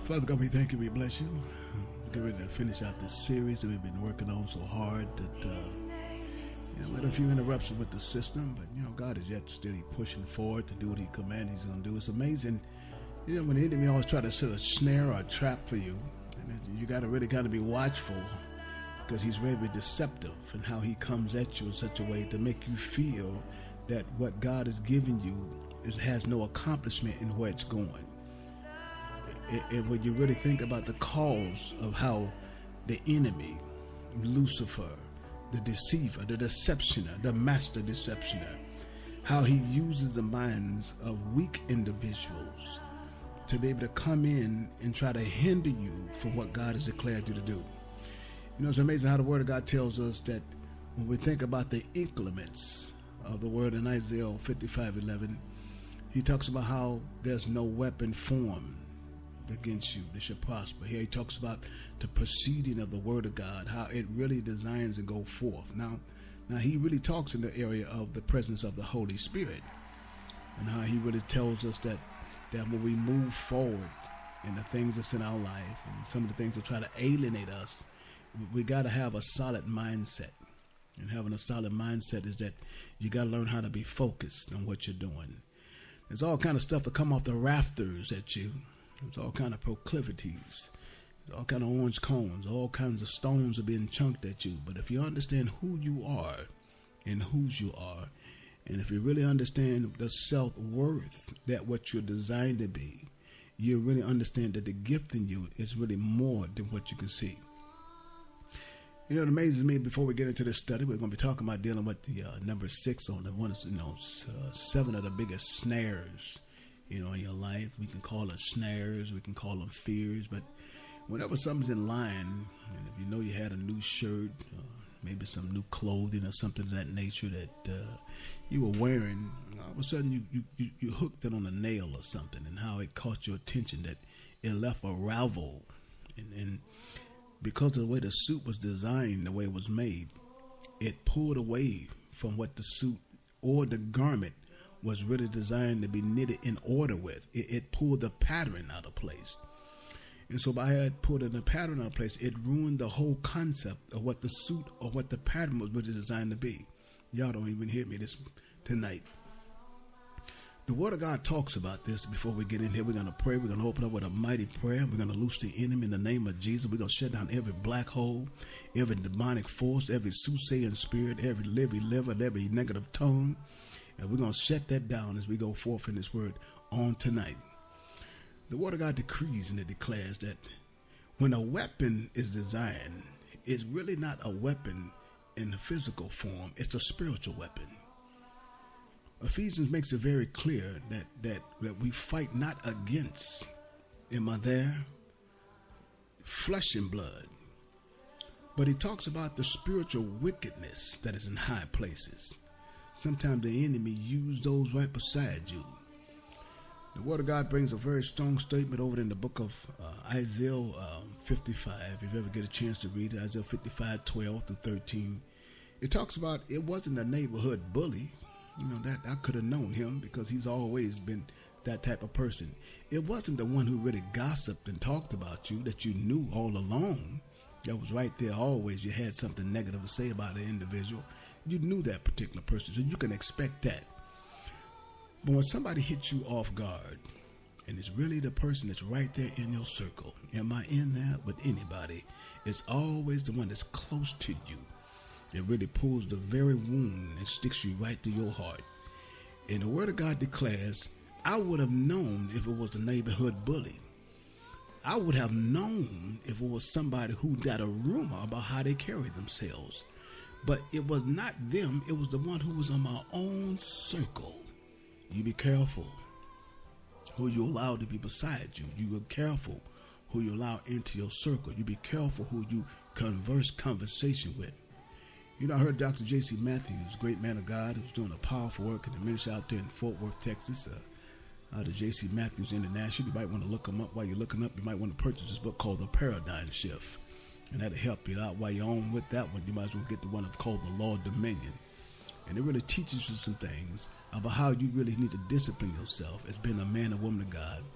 Father God, we thank you, we bless you. We're getting ready to finish out this series that we've been working on so hard that, we had a few interruptions with the system, but, God is yet steady pushing forward to do what he commanded he's going to do. It's amazing, when the enemy always try to set a snare or a trap for you, and you got to really kind of be watchful because he's very deceptive in how he comes at you in such a way to make you feel that what God has given you has no accomplishment in where it's going. And when you really think about the cause of how the enemy, Lucifer, the deceiver, the deceptioner, the master deceptioner, how he uses the minds of weak individuals to be able to come in and try to hinder you from what God has declared you to do. It's amazing how the Word of God tells us that when we think about the increments of the Word in Isaiah 55:11, he talks about how there's no weapon formed against you that should prosper. Here he talks about the proceeding of the Word of God, how it really designs and go forth. Now he really talks in the area of the presence of the Holy Spirit, and how he really tells us that when we move forward in the things that's in our life and some of the things that try to alienate us, we got to have a solid mindset. And having a solid mindset is that you got to learn how to be focused on what you're doing. There's all kind of stuff that come off the rafters at you. There's all kind of proclivities. There's all kind of orange cones. All kinds of stones are being chunked at you. But if you understand who you are and whose you are, and if you really understand the self-worth that what you're designed to be, you really understand that the gift in you is really more than what you can see. It amazes me, before we get into this study, we're going to be talking about dealing with the number 6 on the one of 7 of the biggest snares, in your life. We can call it snares, we can call them fears, but whenever something's in line, and if you had a new shirt, maybe some new clothing or something of that nature that you were wearing, all of a sudden you hooked it on a nail or something, and how it caught your attention that it left a ravel, and because of the way the suit was designed, the way it was made, it pulled away from what the suit or the garment was really designed to be knitted in order with. It pulled the pattern out of place. And so by putting the pattern out of place, it ruined the whole concept of what the suit or what the pattern was really designed to be. Y'all don't even hear me tonight. The Word of God talks about this. Before we get in here, we're going to pray. We're going to open up with a mighty prayer. We're going to loose the enemy in the name of Jesus. We're going to shut down every black hole, every demonic force, every soothsaying spirit, every liver, every negative tongue. And we're going to shut that down as we go forth in this word on tonight. The Word of God decrees and it declares that when a weapon is designed, it's really not a weapon in the physical form. It's a spiritual weapon. Ephesians makes it very clear that we fight not against, am I there, flesh and blood, but he talks about the spiritual wickedness that is in high places. Sometimes the enemy uses those right beside you. The Word of God brings a very strong statement over in the book of Isaiah 55. If you ever get a chance to read it, Isaiah 55:12-13. It talks about it wasn't a neighborhood bully. That I could have known him because he's always been that type of person. It wasn't the one who really gossiped and talked about you that you knew all along. That was right there always. You had something negative to say about an individual. You knew that particular person, so you can expect that. But when somebody hits you off guard, and it's really the person that's right there in your circle, am I in there with anybody? It's always the one that's close to you. It really pulls the very wound and sticks you right through your heart. And the Word of God declares, I would have known if it was a neighborhood bully. I would have known if it was somebody who got a rumor about how they carry themselves. But it was not them. It was the one who was on my own circle. You be careful who you allow to be beside you. You be careful who you allow into your circle. You be careful who you conversation with. I heard Dr. J.C. Matthews, great man of God, who's doing a powerful work in the ministry out there in Fort Worth, Texas. The J.C. Matthews International. You might want to look him up. While you're looking up, you might want to purchase this book called The Paradigm Shift. And that'll help you out. While you're on with that one, you might as well get the one that's called The Law of Dominion. And it really teaches you some things about how you really need to discipline yourself as being a man or woman of God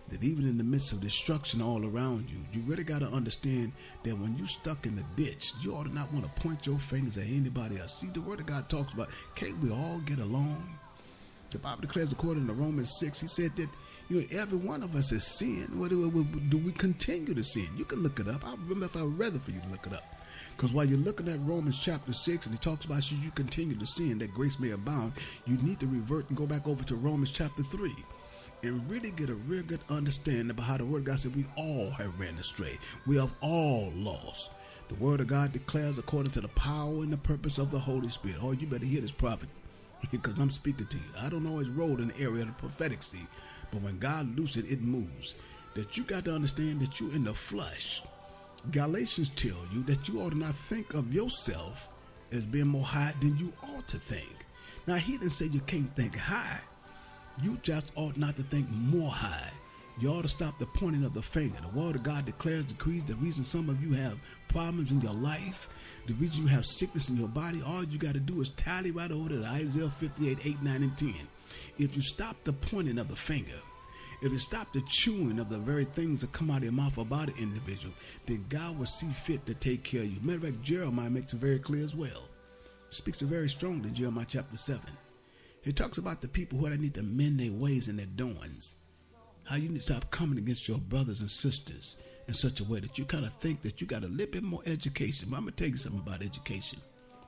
that even in the midst of destruction all around you, you really got to understand that when you're stuck in the ditch, you ought to not want to point your fingers at anybody else. See, the Word of God talks about, can't we all get along? The Bible declares, according to Romans 6, he said that every one of us has sinned. Do we continue to sin? You can look it up. I remember if I would rather for you to look it up. Because while you're looking at Romans chapter 6, and he talks about should you continue to sin, that grace may abound, you need to revert and go back over to Romans chapter 3 and really get a real good understanding about how the Word of God said we all have ran astray. We have all lost. The Word of God declares according to the power and the purpose of the Holy Spirit. Oh, you better hear this prophet, because I'm speaking to you. I don't always roll in the area of the prophetic seed, but when God looses it, it moves. That you got to understand that you're in the flesh. Galatians tell you that you ought to not think of yourself as being more high than you ought to think. Now, he didn't say you can't think high. You just ought not to think more high. You ought to stop the pointing of the finger. The Word of God declares, decrees, the reason some of you have problems in your life, the reason you have sickness in your body, all you got to do is tally right over to Isaiah 58, 8, 9, and 10. If you stop the pointing of the finger, if you stop the chewing of the very things that come out of your mouth about an individual, then God will see fit to take care of you. Matter of fact, Jeremiah makes it very clear as well. Speaks it very strongly in Jeremiah chapter 7. He talks about the people who need to mend their ways and their doings. How you need to stop coming against your brothers and sisters in such a way that you kind of think that you got a little bit more education. But I'm going to tell you something about education.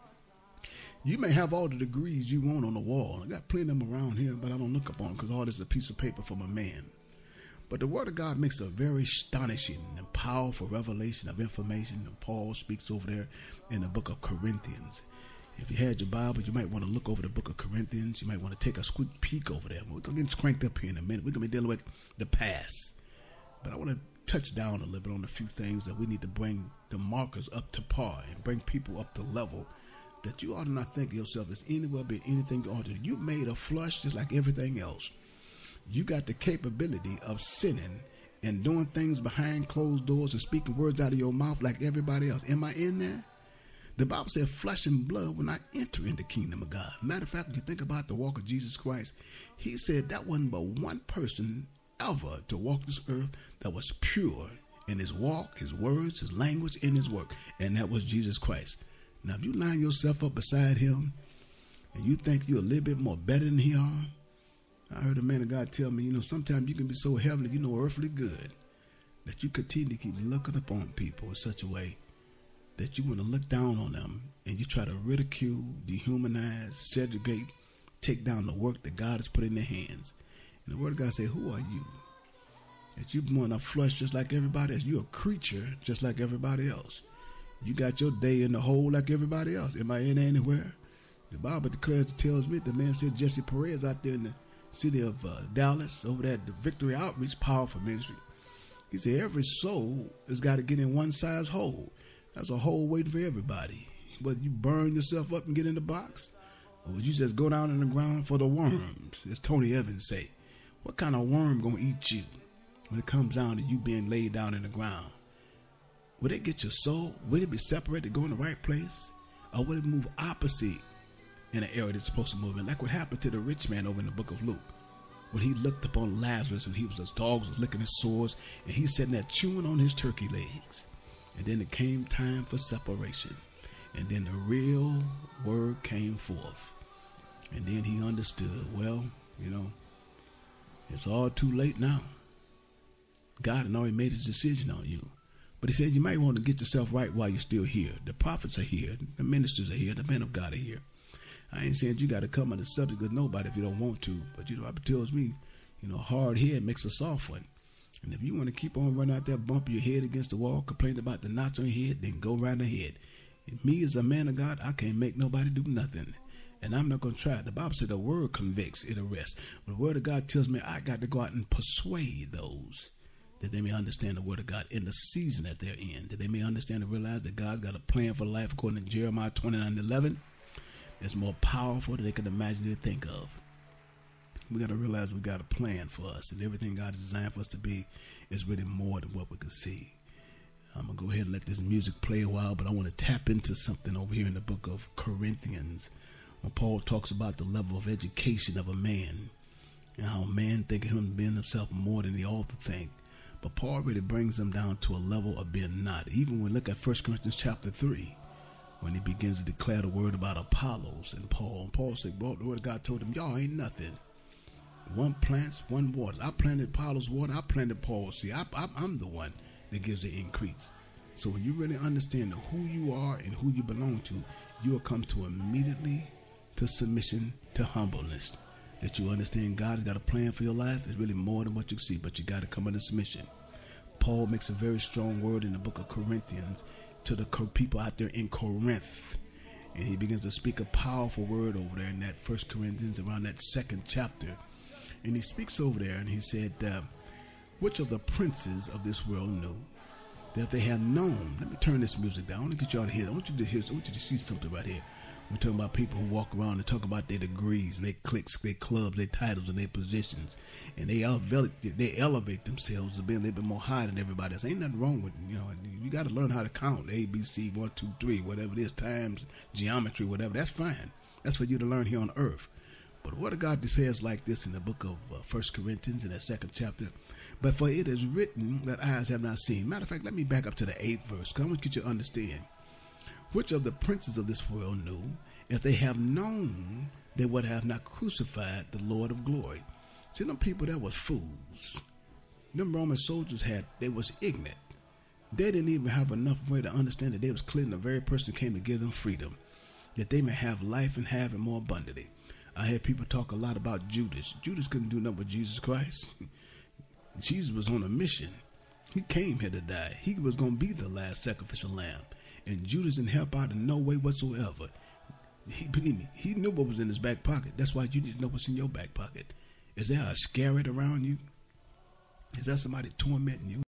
You may have all the degrees you want on the wall. I got plenty of them around here, but I don't look up on them because all this is a piece of paper from a man. But the Word of God makes a very astonishing and powerful revelation of information that Paul speaks over there in the book of Corinthians. If you had your Bible, you might want to look over the book of Corinthians. You might want to take a squeak peek over there. We're going to get cranked up here in a minute. We're going to be dealing with the past. But I want to touch down a little bit on a few things that we need to bring the markers up to par and bring people up to level that you ought to not think of yourself as anywhere but anything you ought to do. You made a flush just like everything else. You got the capability of sinning and doing things behind closed doors and speaking words out of your mouth like everybody else. Am I in there? The Bible said flesh and blood will not enter in the kingdom of God. Matter of fact, when you think about the walk of Jesus Christ, he said that wasn't but one person ever to walk this earth that was pure in his walk, his words, his language, and his work. And that was Jesus Christ. Now, if you line yourself up beside him and you think you're a little bit more better than he are, I heard a man of God tell me, sometimes you can be so heavenly, earthly good, that you continue to keep looking upon people in such a way that you want to look down on them and you try to ridicule, dehumanize, segregate, take down the work that God has put in their hands. And the Word of God says, who are you? That you're born a flesh just like everybody else. You're a creature just like everybody else. You got your day in the hole like everybody else. Am I in there anywhere? The Bible declares, tells me, the man said Jesse Perez out there in the city of Dallas, over there at the Victory Outreach Powerful Ministry. He said every soul has got to get in one size hole. That's a hole waiting for everybody. Whether you burn yourself up and get in the box, or would you just go down in the ground for the worms, as Tony Evans say. What kind of worm gonna eat you when it comes down to you being laid down in the ground? Would it get your soul? Would it be separated, go in the right place? Or would it move opposite in an area that's supposed to move in? Like what happened to the rich man over in the book of Luke. When he looked upon Lazarus and his dogs was licking his sores and he's sitting there chewing on his turkey legs. And then it came time for separation. And then the real word came forth. And then he understood, well, it's all too late now. God had already made his decision on you. But he said you might want to get yourself right while you're still here. The prophets are here. The ministers are here. The men of God are here. I ain't saying you got to come on the subject with nobody if you don't want to. But, the Bible tells me, hard head makes a soft one. And if you want to keep on running out there, bumping your head against the wall, complaining about the knots on your head, then go right ahead. And me as a man of God, I can't make nobody do nothing. And I'm not going to try. The Bible said the word convicts, it arrests. But the word of God tells me I got to go out and persuade those that they may understand the word of God in the season that they're in, that they may understand and realize that God's got a plan for life according to Jeremiah 29:11. It's more powerful than they can imagine or think of. We got to realize we got a plan for us, and everything God has designed for us to be is really more than what we can see. I'm going to go ahead and let this music play a while, but I want to tap into something over here in the book of Corinthians when Paul talks about the level of education of a man. and how man thinking him being himself more than he ought to think. But Paul really brings them down to a level of being not. Even when we look at 1 Corinthians chapter 3, when he begins to declare the word about Apollos and Paul said, well, the word of God told him, y'all ain't nothing. One plants, one waters. I planted Apollos' water, I planted Paul's seed. I'm the one that gives the increase. So when you really understand who you are and who you belong to, you will come to immediately to submission, to humbleness. That you understand God has got a plan for your life. It's really more than what you see, but you got to come under submission. Paul makes a very strong word in the book of Corinthians to the people out there in Corinth. And he begins to speak a powerful word over there in that 1 Corinthians, around that 2nd chapter. And he speaks over there and he said, which of the princes of this world knew that if they had known, let me turn this music down. I want to get y'all to hear. I want you to hear. I want you to see something right here. We're talking about people who walk around and talk about their degrees, and their cliques, their clubs, their titles, and their positions, and they elevate themselves to be a little bit more high than everybody else. Ain't nothing wrong with it. You got to learn how to count A, B, C, 1, 2, 3, whatever it is, times, geometry, whatever. That's fine. That's for you to learn here on earth. But the Word of God says like this in the book of 1 Corinthians in that 2nd chapter. But for it is written that eyes have not seen. Matter of fact, let me back up to the 8th verse, because I want you to understand. Which of the princes of this world knew, if they have known, they would have not crucified the Lord of glory. See, them people that was fools. Them Roman soldiers they was ignorant. They didn't even have enough way to understand that they was cleansing the very person who came to give them freedom, that they may have life and have it more abundantly. I hear people talk a lot about Judas. Judas couldn't do nothing with Jesus Christ. Jesus was on a mission. He came here to die. He was going to be the last sacrificial lamb. And Judas didn't help out in no way whatsoever. Believe me, he knew what was in his back pocket. That's why you need to know what's in your back pocket. Is there a scarlet around you? Is that somebody tormenting you?